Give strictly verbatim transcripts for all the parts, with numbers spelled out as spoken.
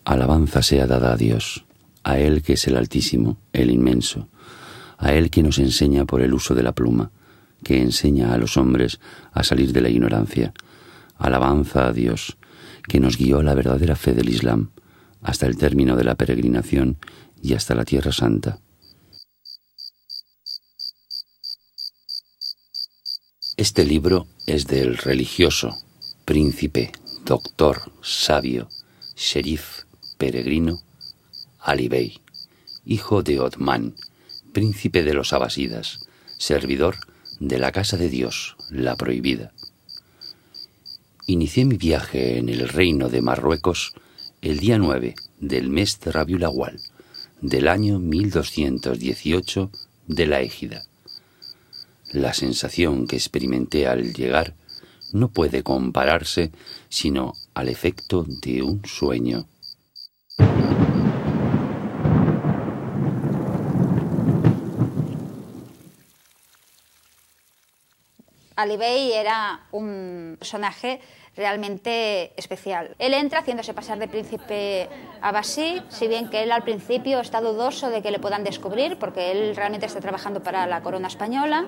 Alabanza sea dada a Dios, a Él que es el Altísimo, el Inmenso, a Él que nos enseña por el uso de la pluma, que enseña a los hombres a salir de la ignorancia. Alabanza a Dios, que nos guió a la verdadera fe del Islam, hasta el término de la peregrinación y hasta la Tierra Santa. Este libro es del religioso, príncipe, doctor, sabio, sherif, peregrino, Ali Bey, hijo de Othman, príncipe de los abasidas, servidor de la Casa de Dios, la Prohibida. Inicié mi viaje en el reino de Marruecos el día nueve del mes de Rabiul Awwal del año mil doscientos dieciocho de la Égida. La sensación que experimenté al llegar no puede compararse sino al efecto de un sueño. Ali Bey era un personaje realmente especial. Él entra haciéndose pasar de príncipe abasí, si bien que él al principio está dudoso de que le puedan descubrir, porque él realmente está trabajando para la corona española.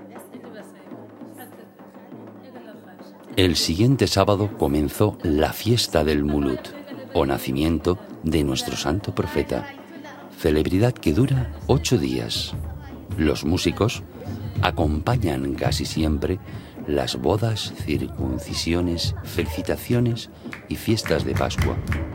El siguiente sábado comenzó la fiesta del Mulud, o nacimiento de nuestro santo profeta, celebridad que dura ocho días. Los músicos acompañan casi siempre las bodas, circuncisiones, felicitaciones y fiestas de Pascua.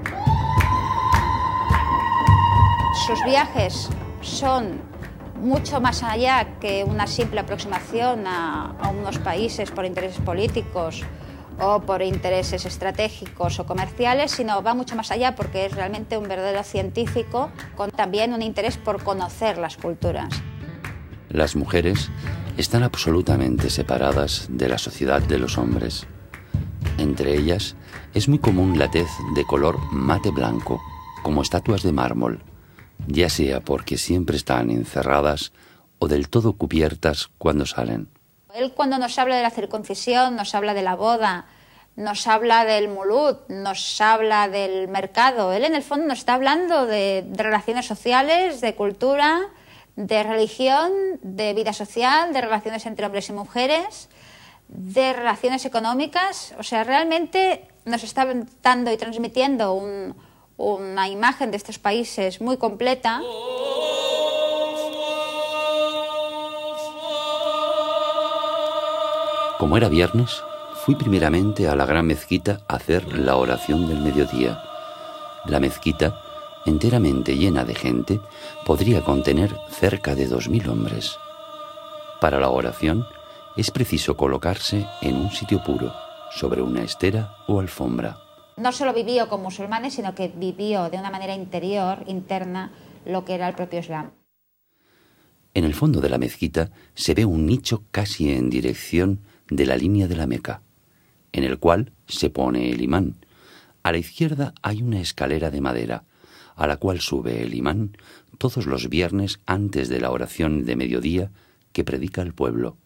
Sus viajes son mucho más allá que una simple aproximación a, a unos países por intereses políticos o por intereses estratégicos o comerciales, sino va mucho más allá porque es realmente un verdadero científico con también un interés por conocer las culturas. Las mujeres están absolutamente separadas de la sociedad de los hombres. Entre ellas es muy común la tez de color mate blanco, como estatuas de mármol, ya sea porque siempre están encerradas o del todo cubiertas cuando salen. Él cuando nos habla de la circuncisión, nos habla de la boda, nos habla del mulud, nos habla del mercado. Él en el fondo nos está hablando de, de relaciones sociales, de cultura, de religión, de vida social, de relaciones entre hombres y mujeres, de relaciones económicas. O sea, realmente nos está dando y transmitiendo un, una imagen de estos países muy completa. Como era viernes, fui primeramente a la gran mezquita a hacer la oración del mediodía. La mezquita, enteramente llena de gente, podría contener cerca de dos mil hombres. Para la oración es preciso colocarse en un sitio puro, sobre una estera o alfombra. No solo vivió con musulmanes, sino que vivió de una manera interior, interna, lo que era el propio Islam. En el fondo de la mezquita se ve un nicho casi en dirección de la línea de la Meca, en el cual se pone el imán. A la izquierda hay una escalera de madera, a la cual sube el imán todos los viernes antes de la oración de mediodía que predica el pueblo.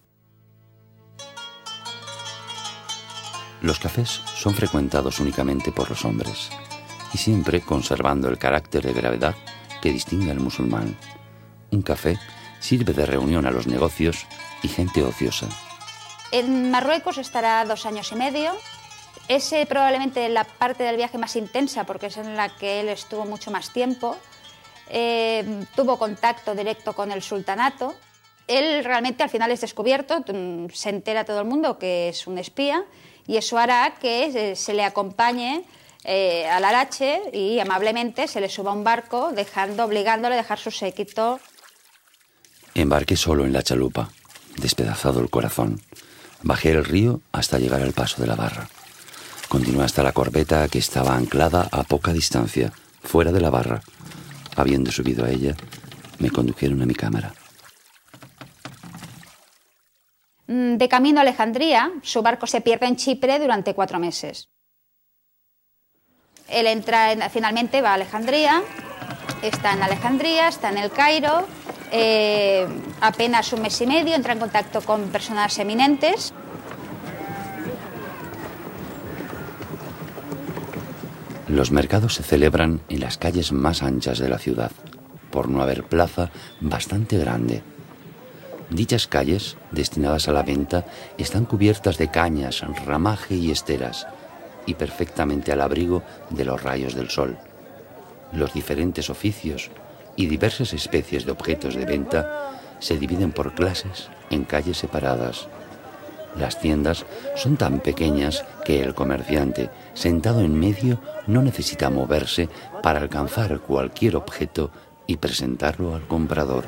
Los cafés son frecuentados únicamente por los hombres, y siempre conservando el carácter de gravedad que distingue al musulmán. Un café sirve de reunión a los negocios y gente ociosa. En Marruecos estará dos años y medio. Es eh, probablemente la parte del viaje más intensa porque es en la que él estuvo mucho más tiempo. Eh, tuvo contacto directo con el sultanato. Él realmente al final es descubierto, se entera todo el mundo que es un espía y eso hará que eh, se le acompañe eh, al Arache y amablemente se le suba a un barco dejando, obligándole a dejar su séquito. Embarqué solo en la chalupa, despedazado el corazón. Bajé el río hasta llegar al paso de la barra. Continué hasta la corbeta que estaba anclada a poca distancia, fuera de la barra. Habiendo subido a ella, me condujeron a mi cámara. De camino a Alejandría, su barco se pierde en Chipre durante cuatro meses. Él entra, en, finalmente va a Alejandría, está en Alejandría, está en el Cairo, eh, apenas un mes y medio, entra en contacto con personas eminentes. Los mercados se celebran en las calles más anchas de la ciudad, por no haber plaza bastante grande. Dichas calles, destinadas a la venta, están cubiertas de cañas, ramaje y esteras, y perfectamente al abrigo de los rayos del sol. Los diferentes oficios y diversas especies de objetos de venta se dividen por clases en calles separadas. Las tiendas son tan pequeñas que el comerciante, sentado en medio, no necesita moverse para alcanzar cualquier objeto y presentarlo al comprador.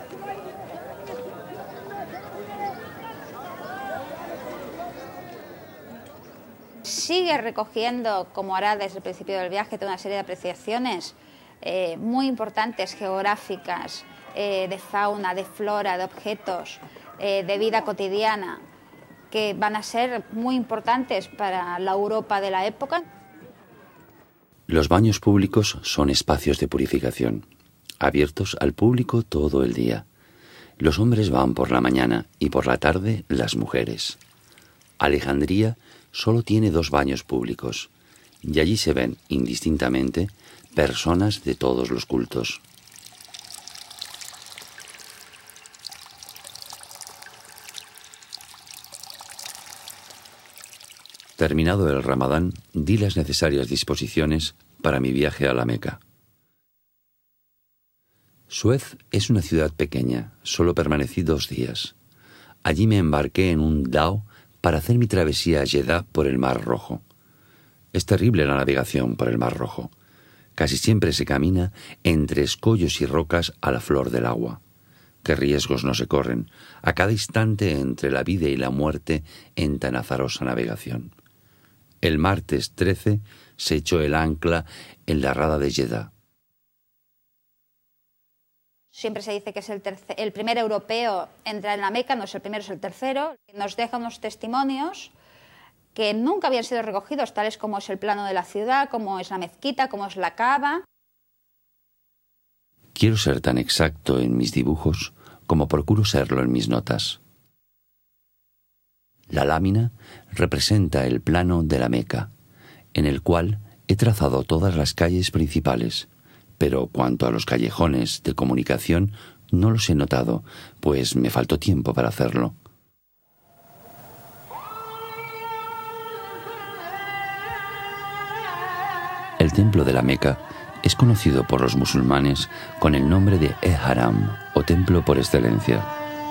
Sigue recogiendo, como hará desde el principio del viaje, toda una serie de apreciaciones eh, muy importantes, geográficas, eh, de fauna, de flora, de objetos, eh, de vida cotidiana, que van a ser muy importantes para la Europa de la época. Los baños públicos son espacios de purificación, abiertos al público todo el día. Los hombres van por la mañana y por la tarde las mujeres. Alejandría solo tiene dos baños públicos y allí se ven indistintamente personas de todos los cultos. Terminado el Ramadán, di las necesarias disposiciones para mi viaje a la Meca. Suez es una ciudad pequeña, solo permanecí dos días. Allí me embarqué en un dhow para hacer mi travesía a Jeddah por el Mar Rojo. Es terrible la navegación por el Mar Rojo. Casi siempre se camina entre escollos y rocas a la flor del agua. Qué riesgos no se corren, a cada instante entre la vida y la muerte en tan azarosa navegación. El martes trece se echó el ancla en la rada de Jeddah. Siempre se dice que es el, tercer, el primer europeo en entrar en la Meca, no es el primero, es el tercero. Nos deja unos testimonios que nunca habían sido recogidos, tales como es el plano de la ciudad, como es la mezquita, como es la Kaaba. Quiero ser tan exacto en mis dibujos como procuro serlo en mis notas. La lámina representa el plano de la Meca, en el cual he trazado todas las calles principales, pero cuanto a los callejones de comunicación no los he notado, pues me faltó tiempo para hacerlo. El templo de la Meca es conocido por los musulmanes con el nombre de El-Haram, o templo por excelencia.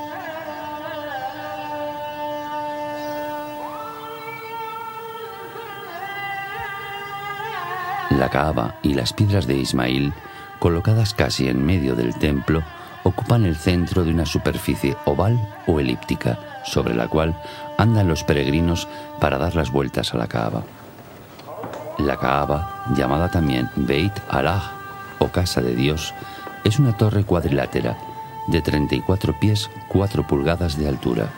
La Kaaba y las piedras de Ismail, colocadas casi en medio del templo, ocupan el centro de una superficie oval o elíptica, sobre la cual andan los peregrinos para dar las vueltas a la Kaaba. La Kaaba, llamada también Beit Allah, o Casa de Dios, es una torre cuadrilátera de treinta y cuatro pies, cuatro pulgadas de altura.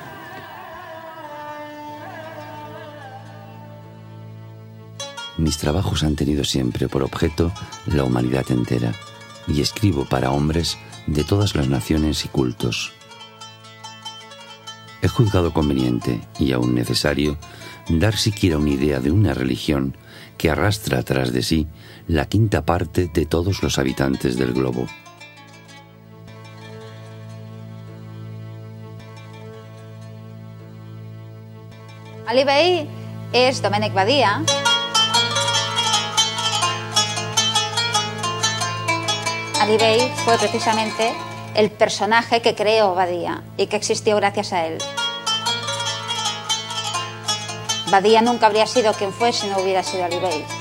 Mis trabajos han tenido siempre por objeto la humanidad entera, y escribo para hombres de todas las naciones y cultos. He juzgado conveniente, y aún necesario, dar siquiera una idea de una religión que arrastra tras de sí la quinta parte de todos los habitantes del globo. Ali Bey es Domènec Badia. Ali Bey fue precisamente el personaje que creó Badia y que existió gracias a él. Badia nunca habría sido quien fue si no hubiera sido Ali Bey.